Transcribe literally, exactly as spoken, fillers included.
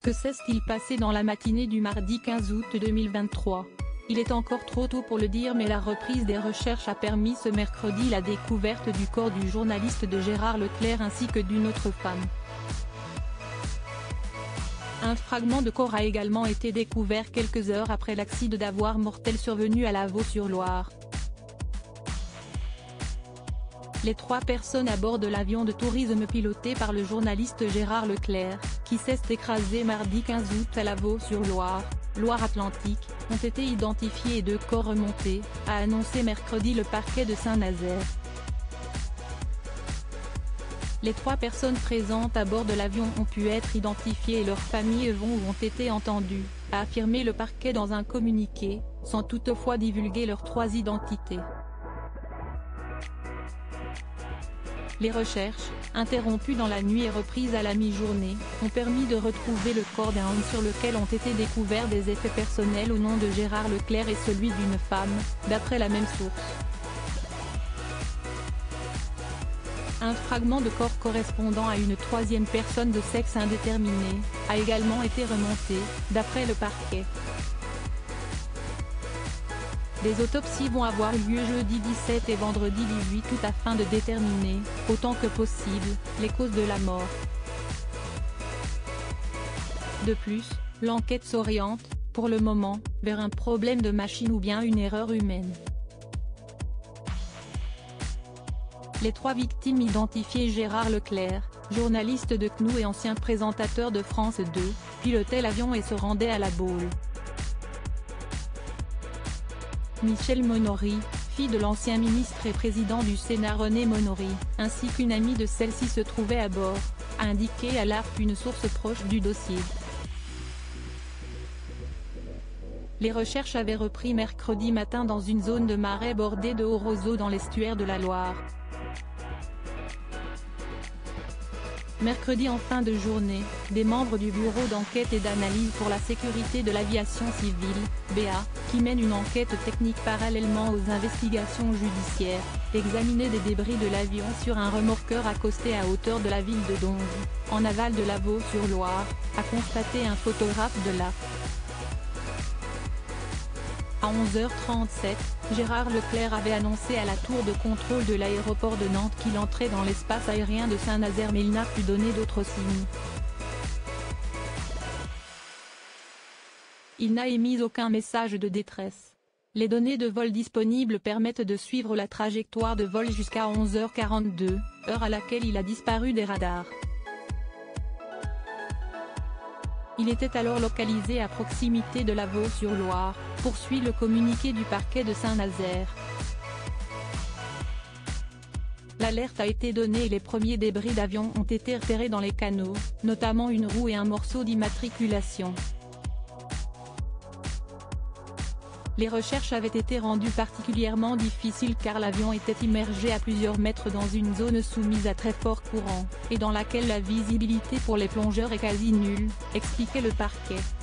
Que s'est-il passé dans la matinée du mardi quinze août deux mille vingt-trois? Il est encore trop tôt pour le dire, mais la reprise des recherches a permis ce mercredi la découverte du corps du journaliste de Gérard Leclerc ainsi que d'une autre femme. Un fragment de corps a également été découvert quelques heures après l'accident d'avoir mortel survenu à Lavaux-sur-Loire. Les trois personnes à bord de l'avion de tourisme piloté par le journaliste Gérard Leclerc, qui s'est écrasé mardi quinze août à Lavaux-sur-Loire, Loire-Atlantique, ont été identifiés et deux corps remontés, a annoncé mercredi le parquet de Saint-Nazaire. Les trois personnes présentes à bord de l'avion ont pu être identifiées et leurs familles vont ou ont été entendues, a affirmé le parquet dans un communiqué, sans toutefois divulguer leurs trois identités. Les recherches, interrompues dans la nuit et reprises à la mi-journée, ont permis de retrouver le corps d'un homme sur lequel ont été découverts des effets personnels au nom de Gérard Leclerc et celui d'une femme, d'après la même source. Un fragment de corps correspondant à une troisième personne de sexe indéterminé, a également été remonté, d'après le parquet. Des autopsies vont avoir lieu jeudi dix-sept et vendredi dix-huit août afin de déterminer, autant que possible, les causes de la mort. De plus, l'enquête s'oriente, pour le moment, vers un problème de machine ou bien une erreur humaine. Les trois victimes identifiées Gérard Leclerc, journaliste de C N O U et ancien présentateur de France deux, pilotait l'avion et se rendait à La Baule. Michèle Monory, fille de l'ancien ministre et président du Sénat René Monory, ainsi qu'une amie de celle-ci se trouvait à bord, a indiqué à l'A R P une source proche du dossier. Les recherches avaient repris mercredi matin dans une zone de marais bordée de hauts roseaux dans l'estuaire de la Loire. Mercredi en fin de journée, des membres du Bureau d'enquête et d'analyse pour la sécurité de l'aviation civile, B A, qui mène une enquête technique parallèlement aux investigations judiciaires, examinaient des débris de l'avion sur un remorqueur accosté à hauteur de la ville de Donge, en aval de Lavaux-sur-Loire, a constaté un photographe de l'A F P. À onze heures trente-sept, Gérard Leclerc avait annoncé à la tour de contrôle de l'aéroport de Nantes qu'il entrait dans l'espace aérien de Saint-Nazaire, mais il n'a pu donner d'autres signes. Il n'a émis aucun message de détresse. Les données de vol disponibles permettent de suivre la trajectoire de vol jusqu'à onze heures quarante-deux, heure à laquelle il a disparu des radars. Il était alors localisé à proximité de Lavaux-sur-Loire, poursuit le communiqué du parquet de Saint-Nazaire. L'alerte a été donnée et les premiers débris d'avion ont été repérés dans les canaux, notamment une roue et un morceau d'immatriculation. Les recherches avaient été rendues particulièrement difficiles car l'avion était immergé à plusieurs mètres dans une zone soumise à très fort courant, et dans laquelle la visibilité pour les plongeurs est quasi nulle, expliquait le parquet.